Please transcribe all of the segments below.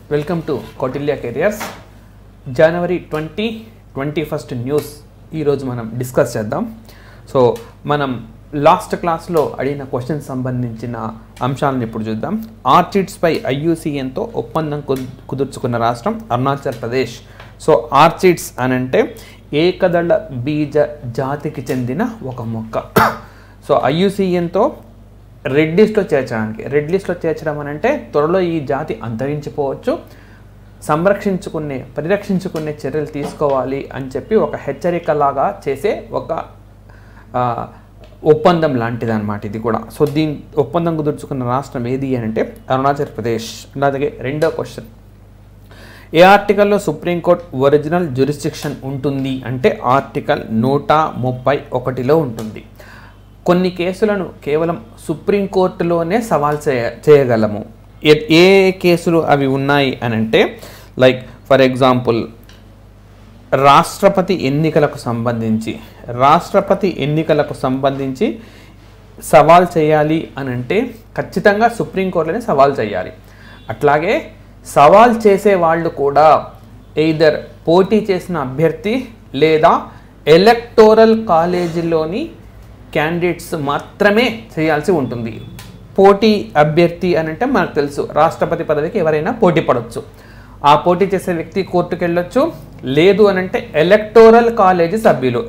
Welcome to Kautilya careers. జనవరి 2021 news ఈరోజు మనం డిస్కస్ చేద్దాం. సో మనం లాస్ట్ క్లాస్లో అడిగిన క్వశ్చన్ సంబంధించిన అంశాలను ఇప్పుడు చూద్దాం. ఆర్చిడ్స్పై IUCNతో ఒప్పందం కుదుర్చుకున్న రాష్ట్రం అరుణాచల్ ప్రదేశ్. సో ఆర్చిడ్స్ అనంటే ఏకదళ బీజ జాతికి చెందిన ఒక మొక్క. సో IUCNతో రెడ్ లిస్ట్లో చేర్చడం అని అంటే త్వరలో ఈ జాతి అంతరించిపోవచ్చు, పరిరక్షించుకునే చర్యలు తీసుకోవాలి అని చెప్పి ఒక హెచ్చరికలాగా చేసే ఒక ఒప్పందం లాంటిది అనమాట ఇది కూడా. సో దీని ఒప్పందం కుదుర్చుకున్న రాష్ట్రం ఏది అని అంటే అరుణాచల్ ప్రదేశ్. అలాగే రెండో క్వశ్చన్, ఏ ఆర్టికల్లో సుప్రీంకోర్టు ఒరిజినల్ జ్యూరిస్డిక్షన్ ఉంటుంది అంటే ఆర్టికల్ 131లో ఉంటుంది. కొన్ని కేసులను కేవలం సుప్రీంకోర్టులోనే సవాల్ చేయగలము. ఏ కేసులు అవి ఉన్నాయి అని అంటే లైక్ ఫర్ ఎగ్జాంపుల్ రాష్ట్రపతి ఎన్నికలకు సంబంధించి సవాల్ చేయాలి అని అంటే ఖచ్చితంగా సుప్రీంకోర్టులోనే సవాల్ చేయాలి. అట్లాగే సవాల్ చేసే వాళ్ళు కూడా ఎయిదర్ పోటీ చేసిన అభ్యర్థి లేదా ఎలక్టోరల్ కాలేజీలోని క్యాండిడేట్స్ మాత్రమే చేయాల్సి ఉంటుంది. పోటీ అభ్యర్థి అని అంటే మనకు తెలుసు, రాష్ట్రపతి పదవికి ఎవరైనా పోటీ పడవచ్చు. ఆ పోటీ చేసే వ్యక్తి కోర్టుకు వెళ్ళొచ్చు. లేదు అని అంటే ఎలక్టోరల్ కాలేజీ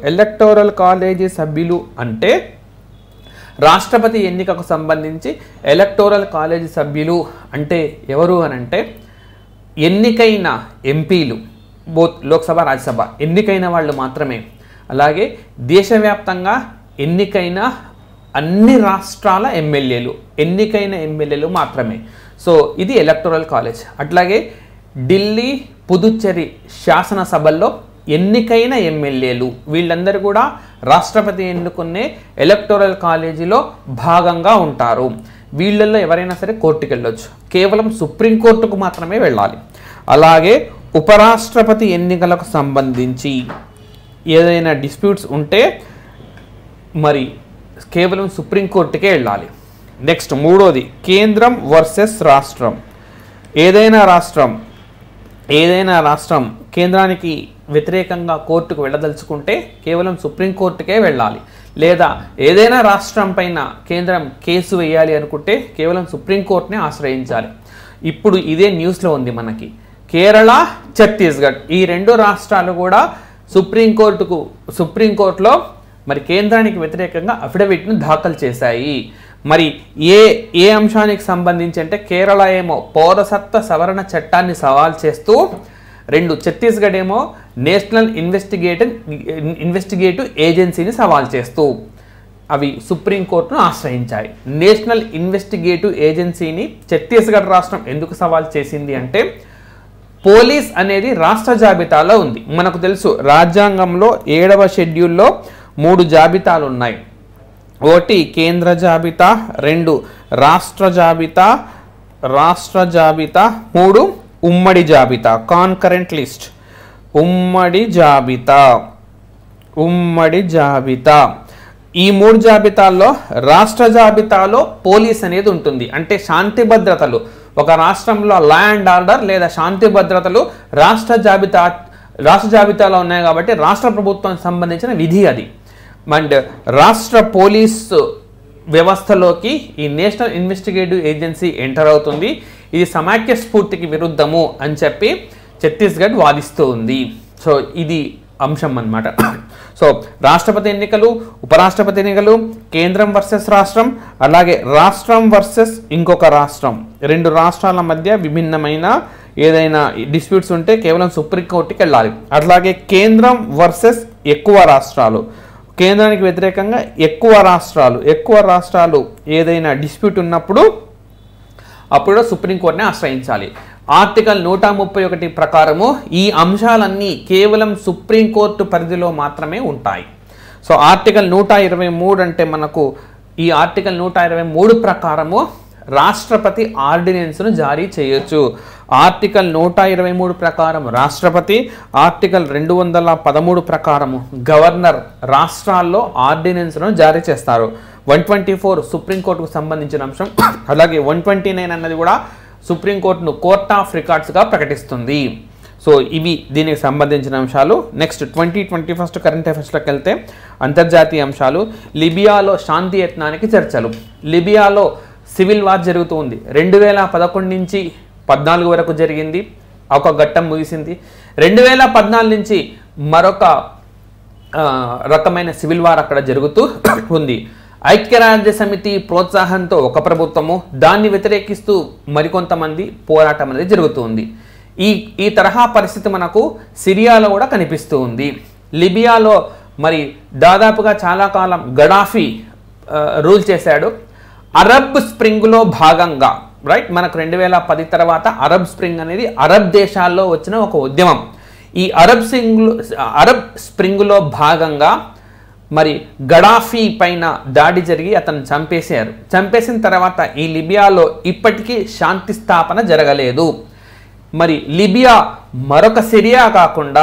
సభ్యులు అంటే రాష్ట్రపతి ఎన్నికకు సంబంధించి ఎలక్టోరల్ కాలేజీ సభ్యులు అంటే ఎవరు అని అంటే ఎన్నికైన ఎంపీలు, బోత్ లోక్సభ రాజ్యసభ ఎన్నికైన వాళ్ళు మాత్రమే. అలాగే దేశవ్యాప్తంగా ఎన్నికైన అన్ని రాష్ట్రాల ఎమ్మెల్యేలు మాత్రమే. సో ఇది ఎలక్టోరల్ కాలేజ్. అట్లాగే ఢిల్లీ, పుదుచ్చేరి శాసనసభల్లో ఎన్నికైన ఎమ్మెల్యేలు వీళ్ళందరూ కూడా రాష్ట్రపతి ఎన్నుకునే ఎలక్టోరల్ కాలేజీలో భాగంగా ఉంటారు. వీళ్ళల్లో ఎవరైనా సరే కోర్టుకు వెళ్ళొచ్చు, కేవలం సుప్రీంకోర్టుకు మాత్రమే వెళ్ళాలి. అలాగే ఉపరాష్ట్రపతి ఎన్నికలకు సంబంధించి ఏదైనా డిస్ప్యూట్స్ ఉంటే మరి కేవలం సుప్రీంకోర్టుకే వెళ్ళాలి. నెక్స్ట్ మూడోది, కేంద్రం వర్సెస్ రాష్ట్రం. ఏదైనా రాష్ట్రం కేంద్రానికి వ్యతిరేకంగా కోర్టుకు వెళ్ళదలుచుకుంటే కేవలం సుప్రీంకోర్టుకే వెళ్ళాలి. లేదా ఏదైనా రాష్ట్రం పైన కేంద్రం కేసు వేయాలి అనుకుంటే కేవలం సుప్రీంకోర్టునే ఆశ్రయించాలి. ఇప్పుడు ఇదే న్యూస్లో ఉంది మనకి. కేరళ, ఛత్తీస్గఢ్ ఈ రెండు రాష్ట్రాలు కూడా సుప్రీంకోర్టులో మరి కేంద్రానికి వ్యతిరేకంగా అఫిడవిట్ను దాఖలు చేశాయి. మరి ఏ అంశానికి సంబంధించి అంటే కేరళ ఏమో పౌరసత్వ సవరణ చట్టాన్ని సవాల్ చేస్తూ, ఛత్తీస్గఢ్ ఏమో నేషనల్ ఇన్వెస్టిగేటివ్ ఏజెన్సీని సవాల్ చేస్తూ అవి సుప్రీంకోర్టును ఆశ్రయించాయి. నేషనల్ ఇన్వెస్టిగేటివ్ ఏజెన్సీని ఛత్తీస్గఢ్ రాష్ట్రం ఎందుకు సవాల్ చేసింది అంటే పోలీస్ అనేది రాష్ట్ర జాబితాలో ఉంది. మనకు తెలుసు రాజ్యాంగంలో 7వ షెడ్యూల్లో 3 జాబితాలు ఉన్నాయి. 1 కేంద్ర జాబితా, 2 రాష్ట్ర జాబితా, 3 ఉమ్మడి జాబితా, కాన్కరెంట్ లిస్ట్. ఉమ్మడి జాబితా ఈ 3 జాబితాల్లో రాష్ట్ర జాబితాలో పోలీస్ అనేది ఉంటుంది. అంటే శాంతి భద్రతలు, ఒక రాష్ట్రంలో లా అండ్ ఆర్డర్ లేదా శాంతి భద్రతలు రాష్ట్ర జాబితాలో ఉన్నాయి కాబట్టి రాష్ట్ర ప్రభుత్వానికి సంబంధించిన విధి అది. అండ్ రాష్ట్ర పోలీసు వ్యవస్థలోకి ఈ నేషనల్ ఇన్వెస్టిగేటివ్ ఏజెన్సీ ఎంటర్ అవుతుంది. ఇది సమాఖ్య స్ఫూర్తికి విరుద్ధము అని చెప్పి ఛత్తీస్గఢ్ వాదిస్తూ ఉంది. సో ఇది అంశం అన్నమాట. సో రాష్ట్రపతి ఎన్నికలు, ఉపరాష్ట్రపతి ఎన్నికలు, కేంద్రం వర్సెస్ రాష్ట్రం, అలాగే రాష్ట్రం వర్సెస్ ఇంకొక రాష్ట్రం, 2 రాష్ట్రాల మధ్య విభిన్నమైన ఏదైనా డిస్ప్యూట్స్ ఉంటే కేవలం సుప్రీంకోర్టుకి వెళ్ళాలి. అట్లాగే కేంద్రం వర్సెస్ ఎక్కువ రాష్ట్రాలు, కేంద్రానికి వ్యతిరేకంగా ఎక్కువ రాష్ట్రాలు ఏదైనా డిస్ప్యూట్ ఉన్నప్పుడు అప్పుడు సుప్రీంకోర్టుని ఆశ్రయించాలి. ఆర్టికల్ 131 ప్రకారము ఈ అంశాలన్నీ కేవలం సుప్రీంకోర్టు పరిధిలో మాత్రమే ఉంటాయి. సో ఆర్టికల్ 123 అంటే మనకు ఈ ఆర్టికల్ 123 ప్రకారము రాష్ట్రపతి ఆర్డినెన్స్ను జారీ చేయొచ్చు. ఆర్టికల్ 123 ప్రకారం రాష్ట్రపతి, ఆర్టికల్ 213 ప్రకారము గవర్నర్ రాష్ట్రాల్లో ఆర్డినెన్స్ను జారీ చేస్తారు. 124 సుప్రీంకోర్టుకు సంబంధించిన అంశం. అలాగే 129 అన్నది కూడా సుప్రీంకోర్టును కోర్ట్ ఆఫ్ రికార్డ్స్గా ప్రకటిస్తుంది. సో ఇవి దీనికి సంబంధించిన అంశాలు. నెక్స్ట్ 2021 కరెంట్ అఫైర్స్లోకి వెళ్తే అంతర్జాతీయ అంశాలు. లిబియాలో శాంతి యత్నానికి చర్చలు. లిబియాలో సివిల్ వార్ జరుగుతూ ఉంది. 2011 నుంచి 14 వరకు జరిగింది, ఒక ఘట్టం ముగిసింది. 2014 నుంచి మరొక రకమైన సివిల్ వార్ అక్కడ జరుగుతూ ఉంది. ఐక్యరాజ్య సమితి ప్రోత్సాహంతో ఒక ప్రభుత్వము, దాన్ని వ్యతిరేకిస్తూ మరికొంతమంది పోరాటం అనేది జరుగుతుంది. ఈ తరహా పరిస్థితి మనకు సిరియాలో కూడా కనిపిస్తూ ఉంది. లిబియాలో మరి దాదాపుగా చాలా కాలం గడాఫీ రూల్ చేశాడు. అరబ్ స్ప్రింగ్లో భాగంగా రైట్, మనకు 2010 తర్వాత అరబ్ స్ప్రింగ్ అనేది అరబ్ దేశాల్లో వచ్చిన ఒక ఉద్యమం. ఈ అరబ్ స్ప్రింగ్లో భాగంగా మరి గడాఫీ పైన దాడి జరిగి అతను చంపేశారు. చంపేసిన తర్వాత ఈ లిబియాలో ఇప్పటికీ శాంతి స్థాపన జరగలేదు. మరి లిబియా మరొక సిరియా కాకుండా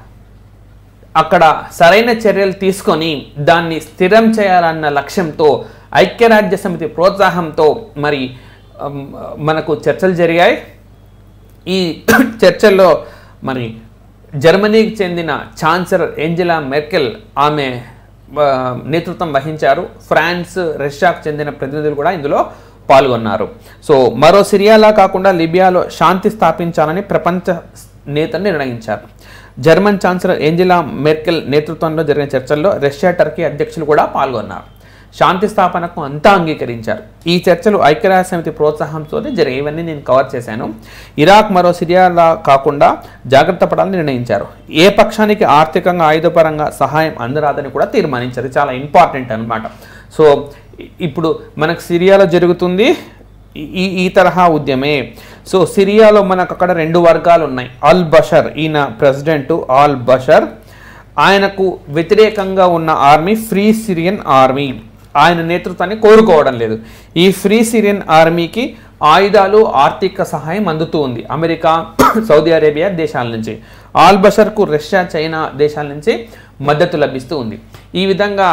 అక్కడ సరైన చర్యలు తీసుకొని దాన్ని స్థిరం చేయాలన్న లక్ష్యంతో ఐక్యరాజ్య సమితి ప్రోత్సాహంతో మరి మనకు చర్చలు జరిగాయి. ఈ చర్చల్లో మరి జర్మనీకి చెందిన ఛాన్సలర్ ఏంజెలా మెర్కెల్ ఆమె నేతృత్వం వహించారు. ఫ్రాన్స్, రష్యాకు చెందిన ప్రతినిధులు కూడా ఇందులో పాల్గొన్నారు. సో మరో సిరియాలా కాకుండా లిబియాలో శాంతి స్థాపించాలని ప్రపంచ నేతలు నిర్ణయించారు. జర్మన్ ఛాన్సలర్ ఏంజెలా మెర్కెల్ నేతృత్వంలో జరిగిన చర్చల్లో రష్యా, టర్కీ అధ్యక్షులు కూడా పాల్గొన్నారు. శాంతి స్థాపనకు అంతా అంగీకరించారు. ఈ చర్చలు ఐక్యరాజ్య సమితి ప్రోత్సాహంతో జరిగాయి. ఇవన్నీ నేను కవర్ చేశాను. ఇరాక్ మరో సిరియాలా కాకుండా జాగ్రత్త పడాలని నిర్ణయించారు. ఏ పక్షానికి ఆర్థికంగా, ఆయుధపరంగా సహాయం అందరాదని కూడా తీర్మానించారు. చాలా ఇంపార్టెంట్ అన్నమాట. సో ఇప్పుడు మనకు సిరియాలో జరుగుతుంది ఈ తరహా ఉద్యమే. సో సిరియాలో మనకు అక్కడ 2 వర్గాలు ఉన్నాయి. అల్ బషర్, ఈయన ప్రెసిడెంట్ అల్ బషర్, ఆయనకు వ్యతిరేకంగా ఉన్న ఆర్మీ ఫ్రీ సిరియన్ ఆర్మీ, ఆయన నేతృత్వాన్ని కోరుకోవడం లేదు. ఈ ఫ్రీ సిరియన్ ఆర్మీకి ఆయుధాలు, ఆర్థిక సహాయం అందుతూ ఉంది అమెరికా, సౌదీ అరేబియా దేశాల నుంచి. ఆల్ బషర్కు రష్యా, చైనా దేశాల నుంచి మద్దతు లభిస్తూ ఉంది. ఈ విధంగా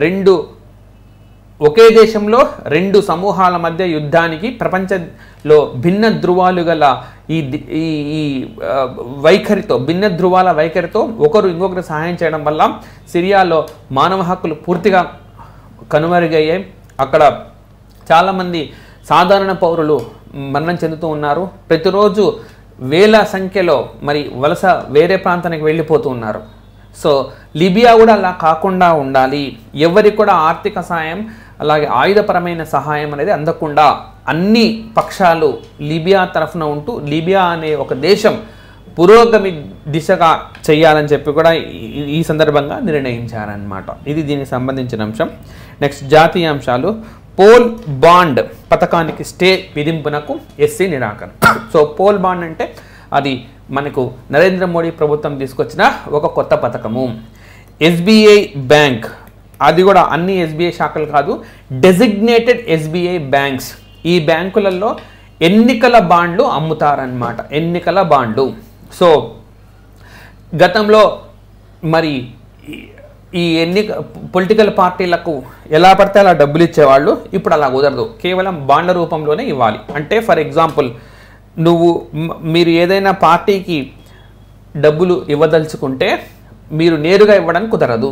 ఒకే దేశంలో 2 సమూహాల మధ్య యుద్ధానికి ప్రపంచంలో భిన్న ధృవాలు గల ఈ వైఖరితో, భిన్న ధృవాల వైఖరితో ఒకరు ఇంకొకరు సహాయం చేయడం వల్ల సిరియాలో మానవ హక్కులు పూర్తిగా కనుమరుగయ్యాయి. అక్కడ చాలామంది సాధారణ పౌరులు మరణం చెందుతూ ఉన్నారు. ప్రతిరోజు వేల సంఖ్యలో మరి వలస వేరే ప్రాంతానికి వెళ్ళిపోతూ ఉన్నారు. సో లిబియా కూడా అలా కాకుండా ఉండాలి. ఎవరికి కూడా ఆర్థిక సహాయం, అలాగే ఆయుధపరమైన సహాయం అనేది అందకుండా అన్ని పక్షాలు లిబియా తరఫున ఉంటూ లిబియా అనే ఒక దేశం పురోగమి దిశగా చేయాలని చెప్పి కూడా ఈ సందర్భంగా నిర్ణయించారన్నమాట. ఇది దీనికి సంబంధించిన అంశం. నెక్స్ట్ జాతీయ అంశాలు. పోల్ బాండ్ పథకానికి స్టే విధింపునకు ఎస్సీ నిరాకరణ. సో పోల్ బాండ్ అంటే అది మనకు నరేంద్ర మోడీ ప్రభుత్వం తీసుకొచ్చిన ఒక కొత్త పథకము. ఎస్బీఐ బ్యాంక్, అది కూడా అన్ని ఎస్బీఐ శాఖలు కాదు, డెసిగ్నేటెడ్ ఎస్బీఐ బ్యాంక్స్, ఈ బ్యాంకులలో ఎన్నికల బాండ్లు అమ్ముతారన్నమాట. ఎన్నికల బాండ్లు. సో గతంలో మరి ఈ పొలిటికల్ పార్టీలకు ఎలా పడితే అలా డబ్బులు ఇచ్చేవాళ్ళు. ఇప్పుడు అలా కుదరదు, కేవలం బాండ్ల రూపంలోనే ఇవ్వాలి. అంటే ఫర్ ఎగ్జాంపుల్ మీరు ఏదైనా పార్టీకి డబ్బులు ఇవ్వదలుచుకుంటే మీరు నేరుగా ఇవ్వడానికి కుదరదు.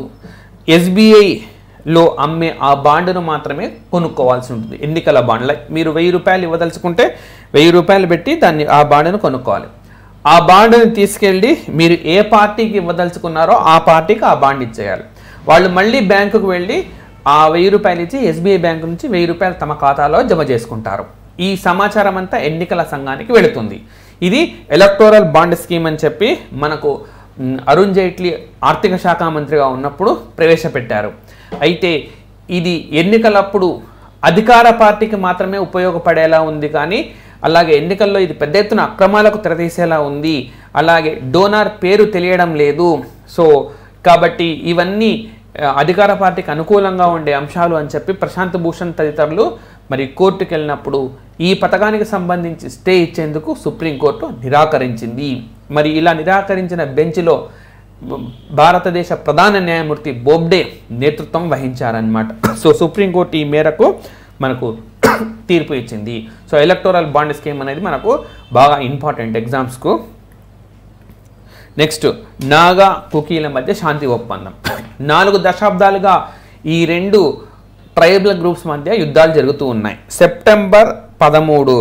ఎస్బీఐలో అమ్మే ఆ బాండును మాత్రమే కొనుక్కోవాల్సి ఉంటుంది. ఎన్నికల బాండ్, లైక్ మీరు 1000 రూపాయలు ఇవ్వదలుచుకుంటే 1000 రూపాయలు పెట్టి ఆ బాండును కొనుక్కోవాలి. ఆ బాండుని తీసుకెళ్ళి మీరు ఏ పార్టీకి ఇవ్వదలుచుకున్నారో ఆ పార్టీకి ఆ బాండ్ ఇచ్చేయాలి. వాళ్ళు మళ్ళీ బ్యాంకుకు వెళ్ళి ఆ 1000 రూపాయలు ఇచ్చి ఎస్బీఐ బ్యాంకు నుంచి 1000 రూపాయలు తమ ఖాతాలో జమ చేసుకుంటారు. ఈ సమాచారం అంతా ఎన్నికల సంఘానికి వెళుతుంది. ఇది ఎలక్టోరల్ బాండ్ స్కీమ్ అని చెప్పి మనకు అరుణ్ జైట్లీ ఆర్థిక శాఖ మంత్రిగా ఉన్నప్పుడు ప్రవేశపెట్టారు. అయితే ఇది ఎన్నికలప్పుడు అధికార పార్టీకి మాత్రమే ఉపయోగపడేలా ఉంది, కానీ అలాగే ఎన్నికల్లో ఇది పెద్ద ఎత్తున అక్రమాలకు తెరతీసేలా ఉంది. అలాగే డోనార్ పేరు తెలియడం లేదు. సో కాబట్టి ఇవన్నీ అధికార పార్టీకి అనుకూలంగా ఉండే అంశాలు అని చెప్పి ప్రశాంత్ భూషణ్ తదితరులు మరి కోర్టుకు వెళ్ళినప్పుడు ఈ పథకానికి సంబంధించి స్టే ఇచ్చేందుకు సుప్రీంకోర్టు నిరాకరించింది. మరి ఇలా నిరాకరించిన బెంచ్లో భారతదేశ ప్రధాన న్యాయమూర్తి బోబ్డే నేతృత్వం వహించారన్నమాట. సో సుప్రీంకోర్టు ఈ మేరకు మనకు తీర్పు ఇచ్చింది. సో ఎలక్టోరల్ బాండ్ స్కీమ్ అనేది మనకు బాగా ఇంపార్టెంట్ ఎగ్జామ్స్కు. నెక్స్ట్ నాగా కుకీల మధ్య శాంతి ఒప్పందం. 4 దశాబ్దాలుగా ఈ 2 ట్రైబల్ గ్రూప్స్ మధ్య యుద్ధాలు జరుగుతూ ఉన్నాయి. సెప్టెంబర్ 13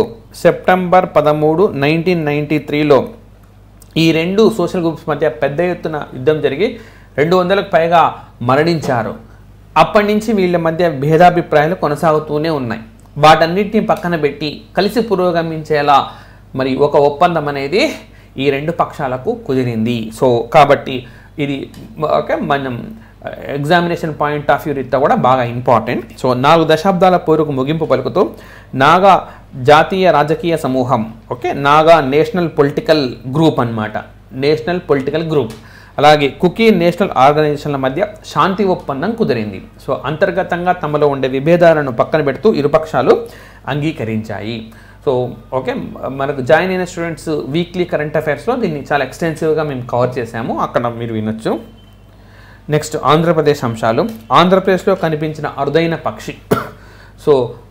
1993లో ఈ 2 సోషల్ గ్రూప్స్ మధ్య పెద్ద ఎత్తున యుద్ధం జరిగి 200కు పైగా మరణించారు. అప్పటి నుంచి వీళ్ళ మధ్య భేదాభిప్రాయాలు కొనసాగుతూనే ఉన్నాయి. వాటన్నిటిని పక్కన పెట్టి కలిసి పురోగమించేలా మరి ఒక ఒప్పందం అనేది ఈ 2 పక్షాలకు కుదిరింది. సో కాబట్టి ఇది ఓకే మనం ఎగ్జామినేషన్ పాయింట్ ఆఫ్ వ్యూ రీత్యా కూడా బాగా ఇంపార్టెంట్. సో 4 దశాబ్దాల పోరుకు ముగింపు పలుకుతూ నాగా జాతీయ రాజకీయ సమూహం, okay, Naga national political group అన్నమాట, నేషనల్ పొలిటికల్ గ్రూప్, అలాగే కుకీ నేషనల్ ఆర్గనైజేషన్ల మధ్య శాంతి ఒప్పందం కుదిరింది. సో అంతర్గతంగా తమలో ఉండే విభేదాలను పక్కన పెడుతూ ఇరుపక్షాలు అంగీకరించాయి. సో ఓకే, మనకు జాయిన్ అయిన స్టూడెంట్స్ వీక్లీ కరెంట్ అఫైర్స్లో దీన్ని చాలా ఎక్స్టెన్సివ్గా మేము కవర్ చేసాము, అక్కడ మీరు వినొచ్చు. నెక్స్ట్ ఆంధ్రప్రదేశ్ అంశాలు. ఆంధ్రప్రదేశ్లో కనిపించిన అరుదైన పక్షి, సో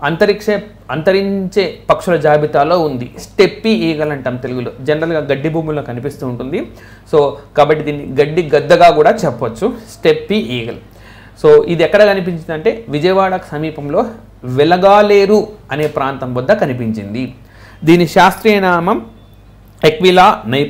అంతరించే పక్షుల జాబితాలో ఉంది. స్టెప్పీ ఈగల్ అంటాం తెలుగులో, జనరల్గా గడ్డి భూముల్లో కనిపిస్తూ ఉంటుంది. సో కాబట్టి దీన్ని గడ్డి గద్దగా కూడా చెప్పొచ్చు, స్టెప్పీ ఈగల్. సో ఇది ఎక్కడ కనిపించిందంటే విజయవాడకు సమీపంలో వెలగాలేరు అనే ప్రాంతం వద్ద కనిపించింది. దీని శాస్త్రీయ నామం ఎక్విలా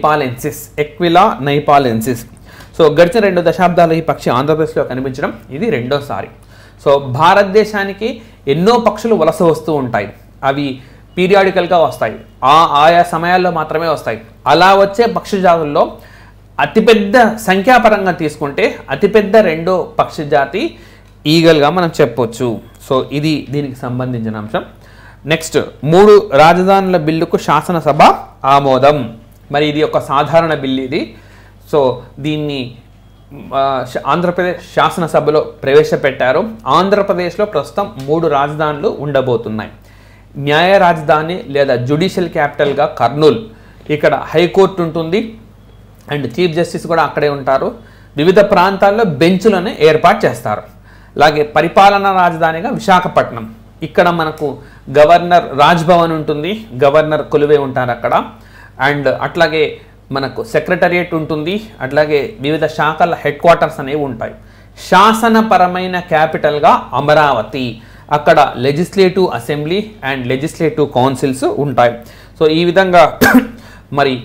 నైపాలెన్సిస్. సో గడిచిన 2 దశాబ్దాలు ఈ పక్షి ఆంధ్రప్రదేశ్లో కనిపించడం ఇది రెండోసారి. సో భారతదేశానికి ఎన్నో పక్షులు వలస వస్తూ ఉంటాయి. అవి పీరియాడికల్గా వస్తాయి, ఆయా సమయాల్లో మాత్రమే వస్తాయి. అలా వచ్చే పక్షి జాతుల్లో అతిపెద్ద సంఖ్యాపరంగా తీసుకుంటే అతిపెద్ద 2వ పక్షి జాతి ఈగల్గా మనం చెప్పొచ్చు. సో ఇది దీనికి సంబంధించిన అంశం. నెక్స్ట్ 3 రాజధానుల బిల్లుకు శాసనసభ ఆమోదం. మరి ఇది ఒక సాధారణ బిల్లు ఇది. సో దీన్ని ఆంధ్రప్రదేశ్ శాసనసభలో ప్రవేశపెట్టారు. ఆంధ్రప్రదేశ్లో ప్రస్తుతం 3 రాజధానులు ఉండబోతున్నాయి. న్యాయ రాజధాని లేదా జ్యుడిషియల్ క్యాపిటల్గా కర్నూలు, ఇక్కడ హైకోర్టు ఉంటుంది అండ్ చీఫ్ జస్టిస్ కూడా అక్కడే ఉంటారు. వివిధ ప్రాంతాల్లో బెంచ్లను ఏర్పాటు చేస్తారు. అలాగే పరిపాలనా రాజధానిగా విశాఖపట్నం, ఇక్కడ మనకు గవర్నర్ రాజ్భవన్ ఉంటుంది, గవర్నర్ కొలువే ఉంటారు అక్కడ. అండ్ అట్లాగే మనకు సెక్రటరియేట్ ఉంటుంది, అట్లాగే వివిధ శాఖల హెడ్ క్వార్టర్స్ అనేవి ఉంటాయి. శాసనపరమైన క్యాపిటల్గా అమరావతి, అక్కడ legislative assembly and legislative councils ఉంటాయి. సో ఈ విధంగా మరి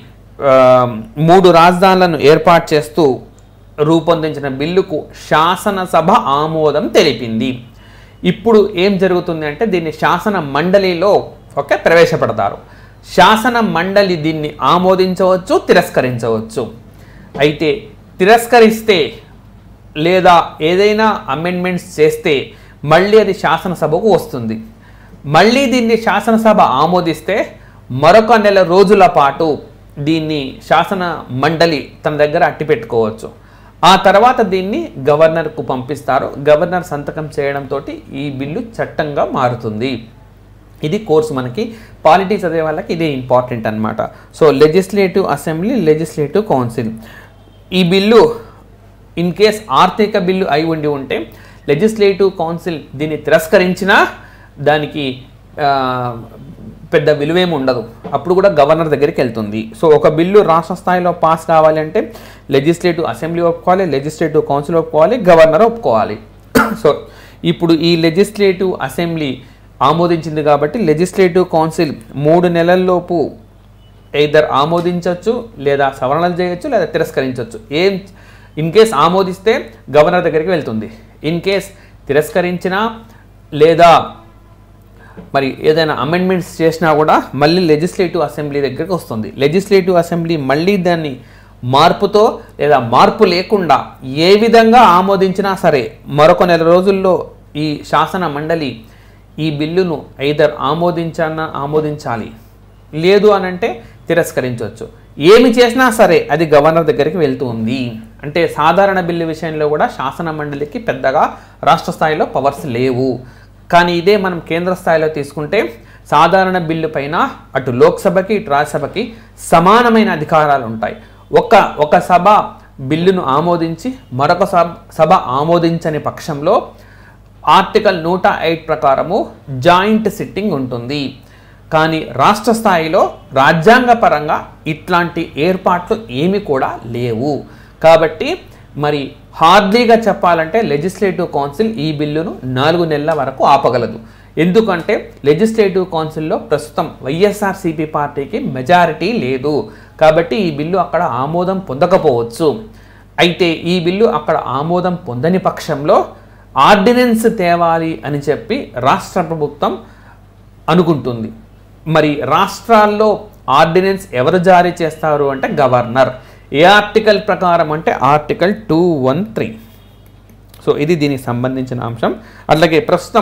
3 రాజధానులను ఏర్పాటు చేస్తూ రూపొందించిన బిల్లుకు శాసనసభ ఆమోదం తెలిపింది. ఇప్పుడు ఏం జరుగుతుంది అంటే దీన్ని శాసన మండలిలో ఓకే ప్రవేశపెడతారు. శాసన మండలి దీన్ని ఆమోదించవచ్చు, తిరస్కరించవచ్చు. అయితే తిరస్కరిస్తే లేదా ఏదైనా అమెండ్మెంట్స్ చేస్తే మళ్ళీ అది శాసనసభకు వస్తుంది. మళ్ళీ దీన్ని శాసనసభ ఆమోదిస్తే మరొక నెల రోజుల పాటు దీన్ని శాసన మండలి తన దగ్గర అట్టిపెట్టుకోవచ్చు. ఆ తర్వాత దీన్ని గవర్నర్కు పంపిస్తారు. గవర్నర్ సంతకం చేయడంతో ఈ బిల్లు చట్టంగా మారుతుంది. ఇది కోర్సు మనకి పాలిటీ చదివే వాళ్ళకి ఇదే ఇంపార్టెంట్ అన్నమాట. So legislative assembly, legislative council, ఈ బిల్లు ఇన్ కేస్ ఆర్థిక బిల్లు అయి ఉంటే లెజిస్లేటివ్ కౌన్సిల్ దీన్ని తిరస్కరించినా దానికి పెద్ద విలువేమి ఉండదు, అప్పుడు కూడా గవర్నర్ దగ్గరికి వెళ్తుంది. సో ఒక బిల్లు రాష్ట్ర స్థాయిలో పాస్ కావాలి అంటే లెజిస్లేటివ్ అసెంబ్లీ ఒప్పుకోవాలి, లెజిస్లేటివ్ కౌన్సిల్ ఒప్పుకోవాలి, గవర్నర్ ఒప్పుకోవాలి. సో ఇప్పుడు ఈ లెజిస్లేటివ్ అసెంబ్లీ ఆమోదించింది కాబట్టి లెజిస్లేటివ్ కౌన్సిల్ 3 నెలల్లోపు ఎయిదర్ ఆమోదించవచ్చు లేదా సవరణలు చేయొచ్చు లేదా తిరస్కరించవచ్చు. ఇన్ కేస్ ఆమోదిస్తే గవర్నర్ దగ్గరికి వెళ్తుంది. ఇన్ కేస్ తిరస్కరించినా లేదా మరి ఏదైనా అమెండ్మెంట్స్ చేసినా కూడా మళ్ళీ లెజిస్లేటివ్ అసెంబ్లీ దగ్గరికి వస్తుంది. లెజిస్లేటివ్ అసెంబ్లీ మళ్ళీ దాన్ని మార్పుతో లేదా మార్పు లేకుండా ఏ విధంగా ఆమోదించినా సరే మరొక నెల రోజుల్లో ఈ శాసన మండలి ఈ బిల్లును ఐదర్ ఆమోదించాలి, లేదు అనంటే తిరస్కరించవచ్చు. ఏమి చేసినా సరే అది గవర్నర్ దగ్గరికి వెళ్తుంది. అంటే సాధారణ బిల్లు విషయంలో కూడా శాసన మండలికి పెద్దగా రాష్ట్ర స్థాయిలో పవర్స్ లేవు. కానీ ఇదే మనం కేంద్ర స్థాయిలో తీసుకుంటే సాధారణ బిల్లు పైన అటు లోక్సభకి ఇటు రాజ్యసభకి సమానమైన అధికారాలు ఉంటాయి. ఒక సభ బిల్లును ఆమోదించి మరొక సభ ఆమోదించని పక్షంలో ఆర్టికల్ 108 ప్రకారము జాయింట్ సిట్టింగ్ ఉంటుంది. కానీ రాష్ట్ర స్థాయిలో రాజ్యాంగపరంగా ఇట్లాంటి ఏర్పాట్లు ఏమి కూడా లేవు. కాబట్టి మరి హార్డ్లీగా చెప్పాలంటే లెజిస్లేటివ్ కౌన్సిల్ ఈ బిల్లును 4 నెలల వరకు ఆపగలదు. ఎందుకంటే లెజిస్లేటివ్ కౌన్సిల్లో ప్రస్తుతం వైఎస్ఆర్సీపీ పార్టీకి మెజారిటీ లేదు. కాబట్టి ఈ బిల్లు అక్కడ ఆమోదం పొందకపోవచ్చు. అయితే ఈ బిల్లు అక్కడ ఆమోదం పొందని పక్షంలో ఆర్డినెన్స్ తేవాలి అని చెప్పి రాష్ట్ర ప్రభుత్వం అనుకుంటుంది. మరి రాష్ట్రాల్లో ఆర్డినెన్స్ ఎవరు జారీ చేస్తారు అంటే గవర్నర్. ఏ ఆర్టికల్ ప్రకారం అంటే ఆర్టికల్ 213. సో ఇది దీనికి సంబంధించిన అంశం. అట్లాగే ప్రస్తుతం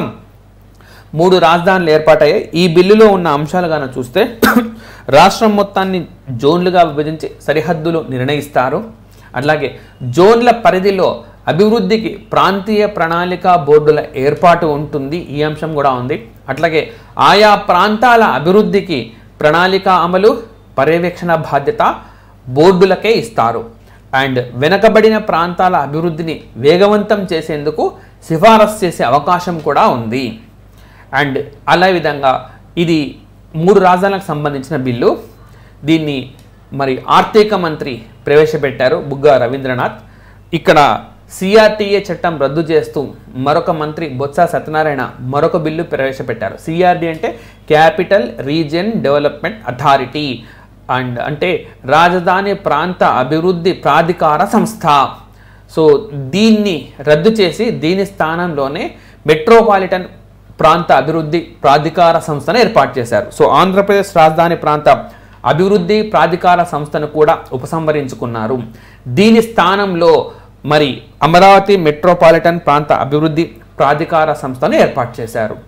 3 రాజధానులు ఏర్పాటయ్యాయి. ఈ బిల్లులో ఉన్న అంశాలు కనుక చూస్తే రాష్ట్రం మొత్తాన్ని జోన్లుగా విభజించి సరిహద్దులు నిర్ణయిస్తారు. అట్లాగే జోన్ల పరిధిలో అభివృద్ధికి ప్రాంతీయ ప్రణాళిక బోర్డుల ఏర్పాటు ఉంటుంది. ఈ అంశం కూడా ఉంది. అట్లాగే ఆయా ప్రాంతాల అభివృద్ధికి ప్రణాళిక అమలు పర్యవేక్షణ బాధ్యత బోర్డులకే ఇస్తారు. అండ్ వెనకబడిన ప్రాంతాల అభివృద్ధిని వేగవంతం చేసేందుకు సిఫారసు చేసే అవకాశం కూడా ఉంది. అండ్ అలా విధంగా ఇది 3 రాజధానులకు సంబంధించిన బిల్లు. దీన్ని మరి ఆర్థిక మంత్రి ప్రవేశపెట్టారు బుగ్గా రవీంద్రనాథ్. ఇక్కడ సిఆర్టీఏ చట్టం రద్దు చేస్తూ మరొక మంత్రి బొత్స సత్యనారాయణ మరొక బిల్లు ప్రవేశపెట్టారు. సిఆర్డి అంటే capital region development authority and అంటే రాజధాని ప్రాంత అభివృద్ధి ప్రాధికార సంస్థ. సో దీన్ని రద్దు చేసి దీని స్థానంలోనే మెట్రోపాలిటన్ ప్రాంత అభివృద్ధి ప్రాధికార సంస్థను ఏర్పాటు చేశారు. సో ఆంధ్రప్రదేశ్ రాజధాని ప్రాంత అభివృద్ధి ప్రాధికార సంస్థను కూడా ఉపసంహరించుకున్నారు. దీని స్థానంలో మరి అమరావతి మెట్రోపాలిటన్ ప్రాంత అభివృద్ధి ప్రాధికార సంస్థను ఏర్పాటు చేశారు.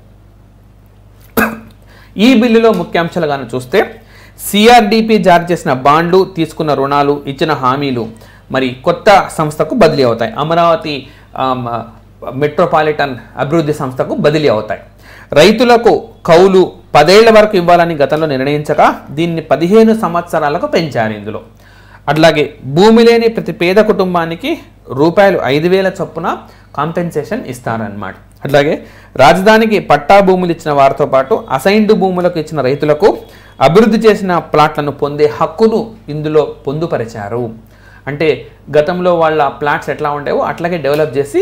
ఈ బిల్లులో ముఖ్యాంశాలు కానీ చూస్తే సిఆర్డిపి జారీ చేసిన బాండ్లు, తీసుకున్న రుణాలు, ఇచ్చిన హామీలు మరి కొత్త సంస్థకు బదిలీ అవుతాయి. అమరావతి మెట్రోపాలిటన్ అభివృద్ధి సంస్థకు బదిలీ అవుతాయి. రైతులకు కౌలు 10 ఏళ్ల వరకు ఇవ్వాలని గతంలో నిర్ణయించగా దీన్ని 15 సంవత్సరాలకు పెంచారు ఇందులో. అట్లాగే భూమి లేని ప్రతి పేద కుటుంబానికి రూపాయలు 5,000 చొప్పున కాంపెన్సేషన్ ఇస్తారన్నమాట. అట్లాగే రాజధానికి పట్టా భూములు ఇచ్చిన వారితో పాటు అసైన్డ్ భూములకు ఇచ్చిన రైతులకు అభివృద్ధి చేసిన ప్లాట్లను పొందే హక్కును ఇందులో పొందుపరిచారు. అంటే గతంలో వాళ్ళ ప్లాట్స్ ఎట్లా ఉండేవో అట్లాగే డెవలప్ చేసి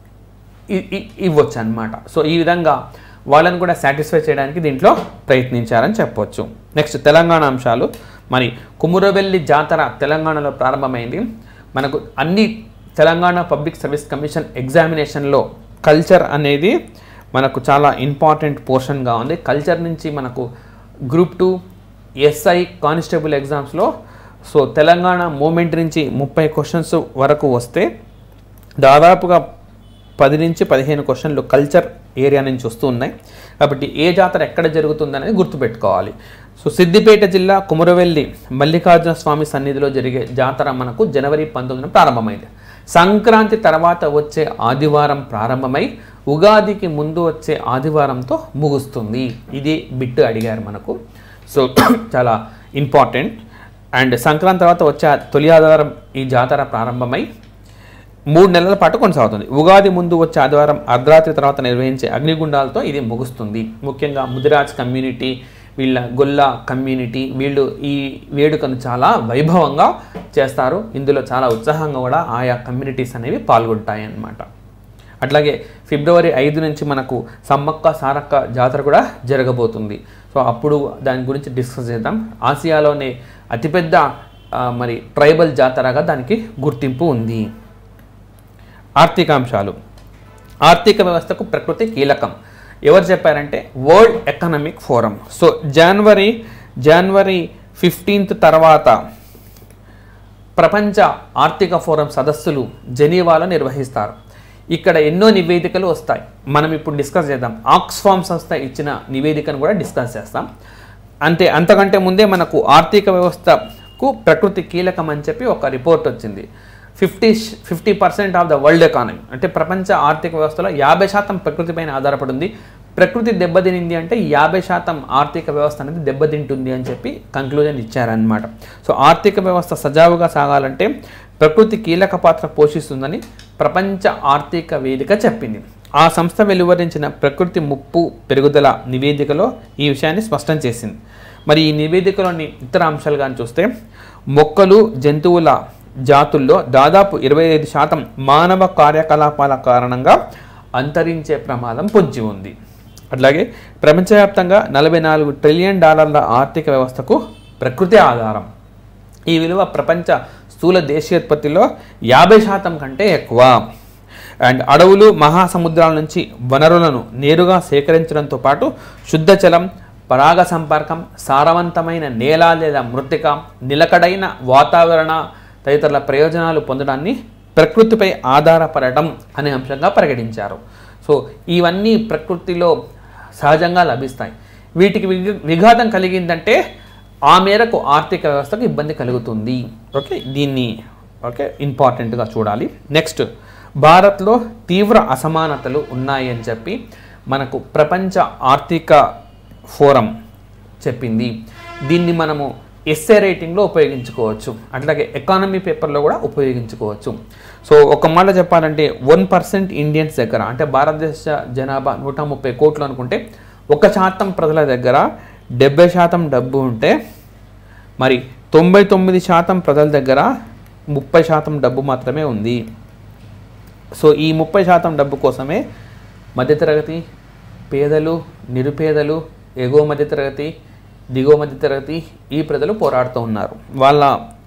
ఇవ్వచ్చు అన్నమాట. సో ఈ విధంగా వాళ్ళని కూడా సాటిస్ఫై చేయడానికి దీంట్లో ప్రయత్నించారని చెప్పవచ్చు. నెక్స్ట్ తెలంగాణ అంశాలు. మరి కుమురవెల్లి జాతర తెలంగాణలో ప్రారంభమైంది. మనకు అన్ని తెలంగాణ పబ్లిక్ సర్వీస్ కమిషన్ ఎగ్జామినేషన్లో కల్చర్ అనేది మనకు చాలా ఇంపార్టెంట్ పోర్షన్గా ఉంది. కల్చర్ నుంచి మనకు గ్రూప్ 2 ఎస్ఐ కానిస్టేబుల్ ఎగ్జామ్స్లో సో తెలంగాణ మూమెంట్ నుంచి 30 క్వశ్చన్స్ వరకు వస్తే దాదాపుగా 10 నుంచి 15 క్వశ్చన్లు కల్చర్ ఏరియా నుంచి వస్తూ ఉన్నాయి. కాబట్టి ఏ జాతర ఎక్కడ జరుగుతుందనేది గుర్తుపెట్టుకోవాలి. సో సిద్దిపేట జిల్లా కుమురవెల్లి మల్లికార్జున స్వామి సన్నిధిలో జరిగే జాతర మనకు జనవరి 19న ప్రారంభమైంది. సంక్రాంతి తర్వాత వచ్చే ఆదివారం ప్రారంభమై ఉగాదికి ముందు వచ్చే ఆదివారంతో ముగుస్తుంది. ఇది బిట్ అడిగారు మనకు. సో చాలా ఇంపార్టెంట్. అండ్ సంక్రాంతి తర్వాత వచ్చే తొలి ఆదివారం ఈ జాతర ప్రారంభమై 3 నెలల పాటు కొనసాగుతుంది. ఉగాది ముందు వచ్చే ఆదివారం అర్ధరాత్రి తర్వాత నిర్వహించే అగ్నిగుండాలతో ఇది ముగుస్తుంది. ముఖ్యంగా ముదిరాజ్ కమ్యూనిటీ, వీళ్ళ గొల్ల కమ్యూనిటీ వీళ్ళు ఈ వేడుకను చాలా వైభవంగా చేస్తారు. ఇందులో చాలా ఉత్సాహంగా కూడా ఆయా కమ్యూనిటీస్ అనేవి పాల్గొంటాయి అన్నమాట. అట్లాగే ఫిబ్రవరి 5 నుంచి మనకు సమ్మక్క సారక్క జాతర కూడా జరగబోతుంది. సో అప్పుడు దాని గురించి డిస్కస్ చేద్దాం. ఆసియాలోనే అతిపెద్ద మరి ట్రైబల్ జాతరగా దానికి గుర్తింపు ఉంది. ఆర్థికాంశాలు. ఆర్థిక వ్యవస్థకు ప్రకృతి కీలకం. ఎవరు చెప్పారంటే వరల్డ్ ఎకనామిక్ ఫోరం. సో జనవరి 15th తర్వాత ప్రపంచ ఆర్థిక ఫోరం సదస్సులు జెనీవాలో నిర్వహిస్తారు. ఇక్కడ ఎన్నో నివేదికలు వస్తాయి. మనం ఇప్పుడు డిస్కస్ చేద్దాం. ఆక్స్ఫామ్ సంస్థ ఇచ్చిన నివేదికను కూడా డిస్కస్ చేస్తాం. అంతకంటే ముందే మనకు ఆర్థిక వ్యవస్థకు ప్రకృతి కీలకం అని చెప్పి ఒక రిపోర్ట్ వచ్చింది. 50% ఆఫ్ ద వరల్డ్ ఎకానమీ అంటే ప్రపంచ ఆర్థిక వ్యవస్థలో 50% ప్రకృతిపైన ఆధారపడి ఉంది. ప్రకృతి దెబ్బతినింది అంటే 50% ఆర్థిక వ్యవస్థ అనేది దెబ్బతింటుంది అని చెప్పి కంక్లూజన్ ఇచ్చారనమాట. సో ఆర్థిక వ్యవస్థ సజావుగా సాగాలంటే ప్రకృతి కీలక పాత్ర పోషిస్తుందని ప్రపంచ ఆర్థిక వేదిక చెప్పింది. ఆ సంస్థ వెలువరించిన ప్రకృతి ముప్పు పెరుగుదల నివేదికలో ఈ విషయాన్ని స్పష్టం చేసింది. మరి ఈ నివేదికలోని ఇతర అంశాలు కానీ చూస్తే మొక్కలు జంతువుల జాతుల్లో దాదాపు 25% మానవ కార్యకలాపాల కారణంగా అంతరించే ప్రమాదం పొంచి ఉంది. అట్లాగే ప్రపంచవ్యాప్తంగా $44 ట్రిలియన్ ఆర్థిక వ్యవస్థకు ప్రకృతి ఆధారం. ఈ విలువ ప్రపంచ స్థూల దేశీయోత్పత్తిలో 50% కంటే ఎక్కువ. అండ్ అడవులు మహాసముద్రాల నుంచి వనరులను నేరుగా సేకరించడంతో పాటు శుద్ధ జలం, పరాగ సంపర్కం, సారవంతమైన నేల లేదా మృత్తిక, నిలకడైన వాతావరణ తదితరుల ప్రయోజనాలు పొందడాన్ని ప్రకృతిపై ఆధారపడటం అనే అంశంగా ప్రకటించారు. సో ఇవన్నీ ప్రకృతిలో సహజంగా లభిస్తాయి. వీటికి విఘాతం కలిగిందంటే ఆ మేరకు ఆర్థిక వ్యవస్థకు ఇబ్బంది కలుగుతుంది. ఓకే, దీన్ని ఇంపార్టెంట్గా చూడాలి. నెక్స్ట్, భారత్లో తీవ్ర అసమానతలు ఉన్నాయి అని చెప్పి మనకు ప్రపంచ ఆర్థిక ఫోరం చెప్పింది. దీన్ని మనము ఎస్ఏ రైటింగ్లో ఉపయోగించుకోవచ్చు, అట్లాగే ఎకానమీ పేపర్లో కూడా ఉపయోగించుకోవచ్చు. సో ఒక మాట చెప్పాలంటే 1% ఇండియన్స్ దగ్గర, అంటే భారతదేశ జనాభా 130 కోట్లు అనుకుంటే 1% ప్రజల దగ్గర 70% డబ్బు ఉంటే, మరి 99% ప్రజల దగ్గర 30% డబ్బు మాత్రమే ఉంది. సో ఈ 30% డబ్బు కోసమే మధ్యతరగతి, పేదలు, నిరుపేదలు, ఎగువ మధ్యతరగతి, దిగువ మధ్యతరగతి ఈ ప్రజలు పోరాడుతూ ఉన్నారు. వాళ్ళ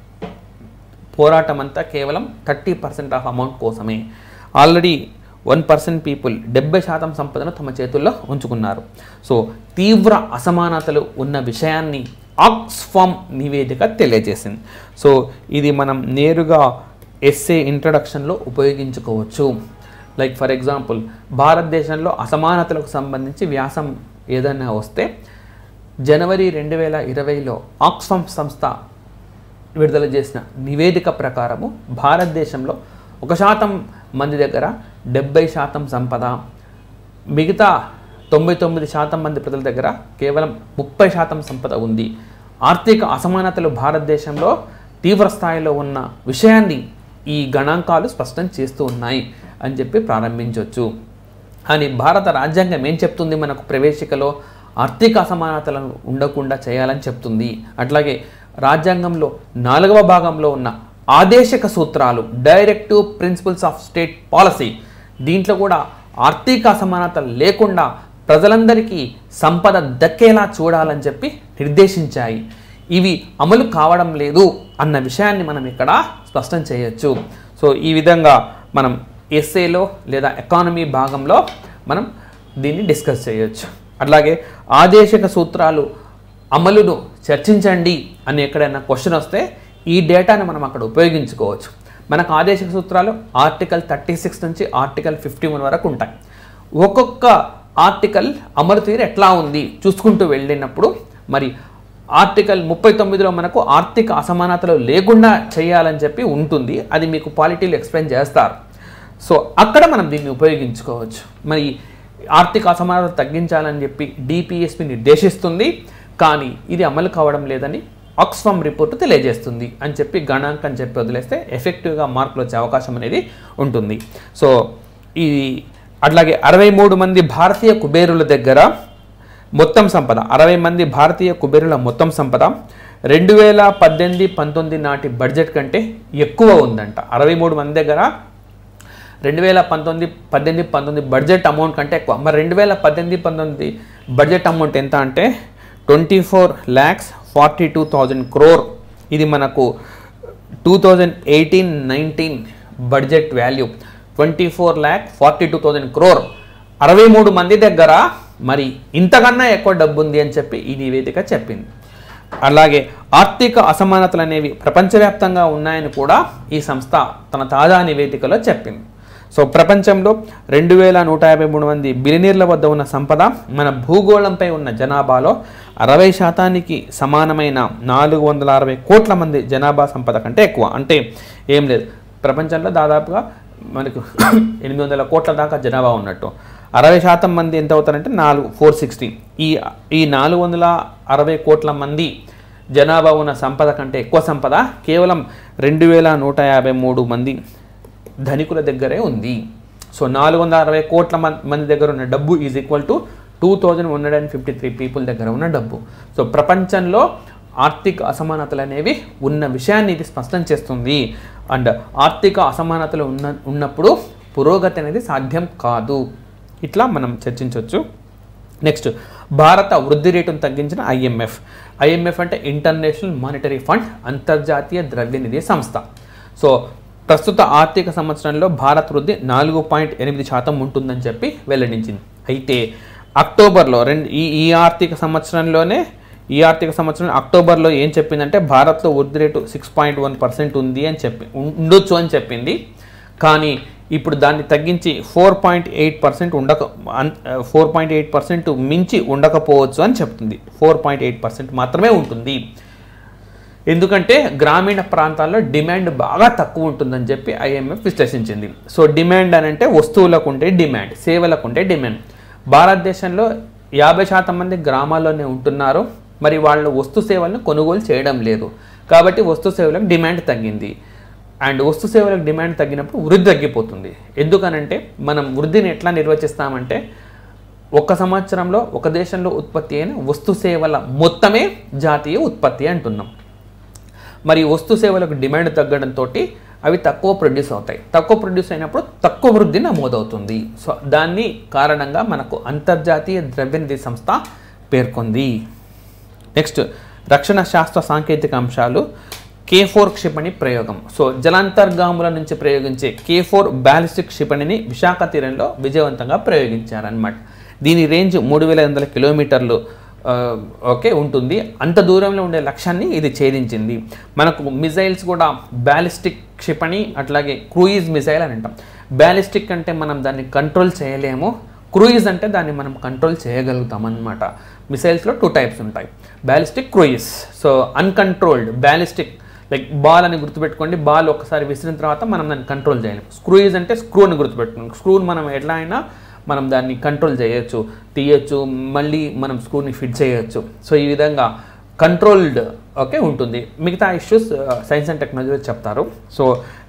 పోరాటం అంతా కేవలం 30% ఆఫ్ అమౌంట్ కోసమే. ఆల్రెడీ 1% పీపుల్ 70% సంపదను తమ చేతుల్లో ఉంచుకున్నారు. సో తీవ్ర అసమానతలు ఉన్న విషయాన్ని ఆక్స్ఫామ్ నివేదిక తెలియజేసింది. సో ఇది మనం నేరుగా ఎస్ఏ ఇంట్రడక్షన్లో ఉపయోగించుకోవచ్చు. లైక్ ఫర్ ఎగ్జాంపుల్, భారతదేశంలో అసమానతలకు సంబంధించి వ్యాసం ఏదైనా వస్తే జనవరి 2020లో ఆక్స్ఫామ్ సంస్థ విడుదల చేసిన నివేదిక ప్రకారము భారతదేశంలో 1% మంది దగ్గర 70% సంపద, మిగతా 99% మంది ప్రజల దగ్గర కేవలం 30% సంపద ఉంది. ఆర్థిక అసమానతలు భారతదేశంలో తీవ్ర స్థాయిలో ఉన్న విషయాన్ని ఈ గణాంకాలు స్పష్టం చేస్తూ ఉన్నాయి అని చెప్పి ప్రారంభించవచ్చు. అని భారత రాజ్యాంగం ఏం చెప్తుంది? మనకు ప్రవేశికలో ఆర్థిక అసమానతలను ఉండకుండా చేయాలని చెప్తుంది. అట్లాగే రాజ్యాంగంలో 4వ భాగంలో ఉన్న ఆదేశక సూత్రాలు, directive principles of state policy, దీంట్లో కూడా ఆర్థిక అసమానతలు లేకుండా ప్రజలందరికీ సంపద దక్కేలా చూడాలని చెప్పి నిర్దేశించాయి. ఇవి అమలు కావడం లేదు అన్న విషయాన్ని మనం ఇక్కడ స్పష్టం చేయొచ్చు. సో ఈ విధంగా మనం ఎస్ఏలో లేదా ఎకానమీ భాగంలో మనం దీన్ని డిస్కస్ చేయొచ్చు. అట్లాగే ఆదేశక సూత్రాలు అమలును చర్చించండి అని ఎక్కడైనా క్వశ్చన్ వస్తే ఈ డేటాను మనం అక్కడ ఉపయోగించుకోవచ్చు. మనకు ఆదేశక సూత్రాలు ఆర్టికల్ 36 నుంచి ఆర్టికల్ 51 వరకు ఉంటాయి. ఒక్కొక్క ఆర్టికల్ అమలు తీరు ఎట్లా ఉంది చూసుకుంటూ వెళ్ళినప్పుడు మరి ఆర్టికల్ 39లో మనకు ఆర్థిక అసమానతలు లేకుండా చేయాలని చెప్పి ఉంటుంది. అది మీకు పాలిటీలో ఎక్స్ప్లెయిన్ చేస్తారు. సో అక్కడ మనం దీన్ని ఉపయోగించుకోవచ్చు. మరి ఆర్థిక అసమానతలు తగ్గించాలని చెప్పి డిపిఎస్పి నిర్దేశిస్తుంది, కానీ ఇది అమలు కావడం లేదని ఆక్స్ఫామ్ రిపోర్టు తెలియజేస్తుంది అని చెప్పి గణాంకం చెప్పి వదిలేస్తే ఎఫెక్టివ్గా మార్కులు వచ్చే అవకాశం అనేది ఉంటుంది. సో ఈ అట్లాగే 63 మంది భారతీయ కుబేరుల దగ్గర మొత్తం సంపద, 60 మంది భారతీయ కుబేరుల మొత్తం సంపద 2018-19 నాటి బడ్జెట్ కంటే ఎక్కువ ఉందంట. 63 మంది దగ్గర 2018-19 బడ్జెట్ అమౌంట్ కంటే ఎక్కువ. మరి 2018-19 బడ్జెట్ అమౌంట్ ఎంత అంటే 24,42,000 crore. ఇది మనకు 2018-19 బడ్జెట్ వాల్యూ 24,42,000 crore. 63 మంది దగ్గర మరి ఇంతకన్నా ఎక్కువ డబ్బు ఉంది అని చెప్పి ఈ నివేదిక చెప్పింది. అలాగే ఆర్థిక అసమానతలు అనేవి ప్రపంచవ్యాప్తంగా ఉన్నాయని కూడా ఈ సంస్థ తన తాజా నివేదికలో చెప్పింది. సో ప్రపంచంలో 2,153 మంది బిలియనీర్ల వద్ద ఉన్న సంపద మన భూగోళంపై ఉన్న జనాభాలో 60% సమానమైన 460 కోట్ల మంది జనాభా సంపద కంటే ఎక్కువ. అంటే ఏం లేదు, ప్రపంచంలో దాదాపుగా మనకు 800 కోట్ల దాకా జనాభా ఉన్నట్టు. 60% మంది ఎంత అవుతారంటే 460. ఈ 460 కోట్ల మంది జనాభా ఉన్న సంపద కంటే ఎక్కువ సంపద కేవలం 2,153 మంది ధనికుల దగ్గరే ఉంది. సో 460 కోట్ల మంది దగ్గర ఉన్న డబ్బు ఈజ్ ఈక్వల్ టు 2153 పీపుల్ దగ్గర ఉన్న డబ్బు. సో ప్రపంచంలో ఆర్థిక అసమానతలు అనేవి ఉన్న విషయాన్ని ఇది స్పష్టం చేస్తుంది. అండ్ ఆర్థిక అసమానతలు ఉన్నప్పుడు పురోగతి అనేది సాధ్యం కాదు. ఇట్లా మనం చర్చించవచ్చు. నెక్స్ట్, భారత వృద్ధి రేటును తగ్గించిన ఐఎంఎఫ్ అంటే ఇంటర్నేషనల్ మానిటరీ ఫండ్, అంతర్జాతీయ ద్రవ్యనిధి సంస్థ. సో ప్రస్తుత ఆర్థిక సంవత్సరంలో భారత్ వృద్ధి 4.8% ఉంటుందని చెప్పి వెల్లడించింది. అయితే అక్టోబర్లో ఈ ఆర్థిక సంవత్సరం అక్టోబర్లో ఏం చెప్పిందంటే భారత్లో వృద్ధి రేటు 6.1% ఉంది అని ఉండొచ్చు అని చెప్పింది. కానీ ఇప్పుడు దాన్ని తగ్గించి 4.8% మించి ఉండకపోవచ్చు అని చెప్తుంది. 4.8% మాత్రమే ఉంటుంది. ఎందుకంటే గ్రామీణ ప్రాంతాల్లో డిమాండ్ బాగా తక్కువ ఉంటుందని చెప్పి ఐఎంఎఫ్ విశ్లేషించింది. సో డిమాండ్ అని అంటే వస్తువులకు ఉంటే డిమాండ్, సేవలకు ఉంటే డిమాండ్. భారతదేశంలో 50% మంది గ్రామాల్లోనే ఉంటున్నారు. మరి వాళ్ళు వస్తు సేవలను కొనుగోలు చేయడం లేదు. కాబట్టి వస్తు సేవలకు డిమాండ్ తగ్గింది. అండ్ వస్తు సేవలకు డిమాండ్ తగ్గినప్పుడు వృద్ధి తగ్గిపోతుంది. ఎందుకనంటే మనం వృద్ధిని ఎట్లా నిర్వచిస్తామంటే ఒక సంవత్సరంలో ఒక దేశంలో ఉత్పత్తి అయిన వస్తు సేవల మొత్తమే జాతీయ ఉత్పత్తి అంటున్నాం. మరి వస్తు సేవలకు డిమాండ్ తగ్గడంతో అవి తక్కువ ప్రొడ్యూస్ అవుతాయి. తక్కువ ప్రొడ్యూస్ అయినప్పుడు తక్కువ వృద్ధి నమోదవుతుంది. సో దాన్ని కారణంగా మనకు అంతర్జాతీయ ద్రవ్యనిధి సంస్థ పేర్కొంది. నెక్స్ట్, రక్షణ శాస్త్ర సాంకేతిక అంశాలు. K4 క్షిపణి ప్రయోగం. సో జలాంతర్గాముల నుంచి ప్రయోగించే K4 బ్యాలిస్టిక్ క్షిపణిని విశాఖ తీరంలో విజయవంతంగా ప్రయోగించారన్నమాట. దీని రేంజ్ 3500 కిలోమీటర్లు ఉంటుంది. అంత దూరంలో ఉండే లక్ష్యాన్ని ఇది ఛేదించింది. మనకు మిజైల్స్ కూడా బ్యాలిస్టిక్ క్షిపణి, అట్లాగే క్రూయిజ్ మిజైల్ అని అంటాం. బ్యాలిస్టిక్ అంటే మనం దాన్ని కంట్రోల్ చేయలేము, క్రూయిజ్ అంటే దాన్ని మనం కంట్రోల్ చేయగలుగుతాం అన్నమాట. మిసైల్స్లో 2 టైప్స్ ఉంటాయి, ballistic, cruise. So uncontrolled ballistic like ball అని గుర్తుపెట్టుకోండి. బాల్ ఒకసారి విసిరిన తర్వాత మనం దాన్ని కంట్రోల్ చేయలేము. క్రూయిజ్ అంటే స్క్రూని గుర్తుపెట్టుకోండి. స్క్రూని మనం ఎట్లా అయినా మనం దాన్ని కంట్రోల్ చేయొచ్చు, తీయచ్చు, మళ్ళీ మనం స్క్రూని ఫిట్ చేయొచ్చు. సో ఈ విధంగా కంట్రోల్డ్ ఉంటుంది. మిగతా ఇష్యూస్ సైన్స్ అండ్ టెక్నాలజీలో చెప్తారు. సో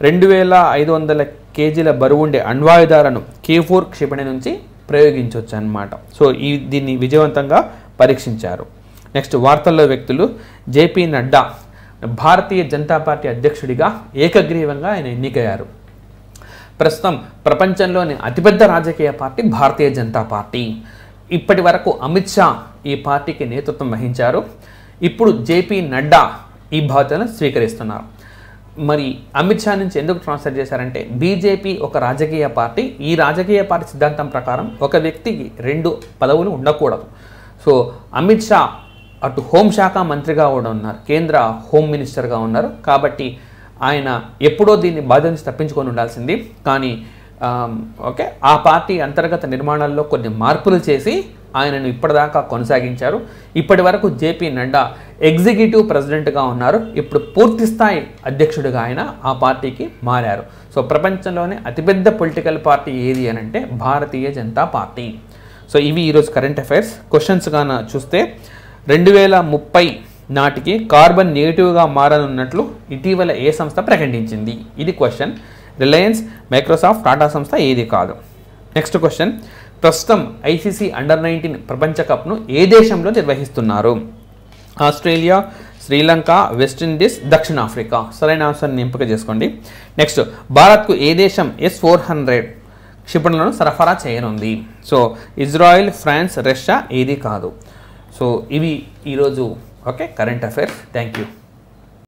2500 కేజీల బరువు ఉండే అణ్వాయుధాలను K4 క్షిపణి నుంచి ప్రయోగించవచ్చు అన్నమాట. సో దీన్ని విజయవంతంగా పరీక్షించారు. నెక్స్ట్, వార్తల్లో వ్యక్తులు. జేపీ నడ్డా భారతీయ జనతా పార్టీ అధ్యక్షుడిగా ఏకగ్రీవంగా ఆయన ఎన్నికయ్యారు. ప్రస్తుతం ప్రపంచంలోని అతిపెద్ద రాజకీయ పార్టీ భారతీయ జనతా పార్టీ. ఇప్పటి వరకు అమిత్ షా ఈ పార్టీకి నేతృత్వం వహించారు. ఇప్పుడు జేపీ నడ్డా ఈ బాధ్యతను స్వీకరిస్తున్నారు. మరి అమిత్ షా నుంచి ఎందుకు ట్రాన్స్ఫర్ చేశారంటే బీజేపీ ఒక రాజకీయ పార్టీ. ఈ రాజకీయ పార్టీ సిద్ధాంతం ప్రకారం ఒక వ్యక్తికి 2 పదవులు ఉండకూడదు. సో అమిత్ షా అటు హోంశాఖ మంత్రిగా కూడా ఉన్నారు, కేంద్ర హోమ్ మినిస్టర్గా ఉన్నారు. కాబట్టి ఆయన ఎప్పుడో దీన్ని బాధ్యత నుంచి తప్పించుకొని ఉండాల్సింది. కానీ ఆ పార్టీ అంతర్గత నిర్మాణాల్లో కొన్ని మార్పులు చేసి ఆయనను ఇప్పటిదాకా కొనసాగించారు. ఇప్పటి వరకు జేపీ నడ్డా ఎగ్జిక్యూటివ్ ప్రెసిడెంట్గా ఉన్నారు. ఇప్పుడు పూర్తి స్థాయి అధ్యక్షుడిగా ఆయన ఆ పార్టీకి మారారు. సో ప్రపంచంలోనే అతిపెద్ద పొలిటికల్ పార్టీ ఏది అని అంటే భారతీయ జనతా పార్టీ. సో ఇవి ఈరోజు కరెంట్ అఫైర్స్. క్వశ్చన్స్ గాన చూస్తే 2030 నాటికి కార్బన్ నెగిటివ్గా మారనున్నట్లు ఇటీవల ఏ సంస్థ ప్రకటించింది? ఇది క్వశ్చన్. రిలయన్స్, మైక్రోసాఫ్ట్, టాటా సంస్థ ఏది కాదు. నెక్స్ట్ క్వశ్చన్, ప్రస్తుతం ఐసీసీ అండర్-19 ప్రపంచ కప్ను ఏ దేశంలో నిర్వహిస్తున్నారు? ఆస్ట్రేలియా, శ్రీలంక, వెస్టిండీస్, దక్షిణాఫ్రికా. సరైన ఆన్సర్ని ఎంపిక చేసుకోండి. నెక్స్ట్, భారత్కు ఏ దేశం S-400 క్షిపణులను సరఫరా చేయనుంది? సో ఇజ్రాయెల్, ఫ్రాన్స్, రష్యా ఏది కాదు. సో ఇవి ఈరోజు కరెంట్ అఫైర్స్. Thank you.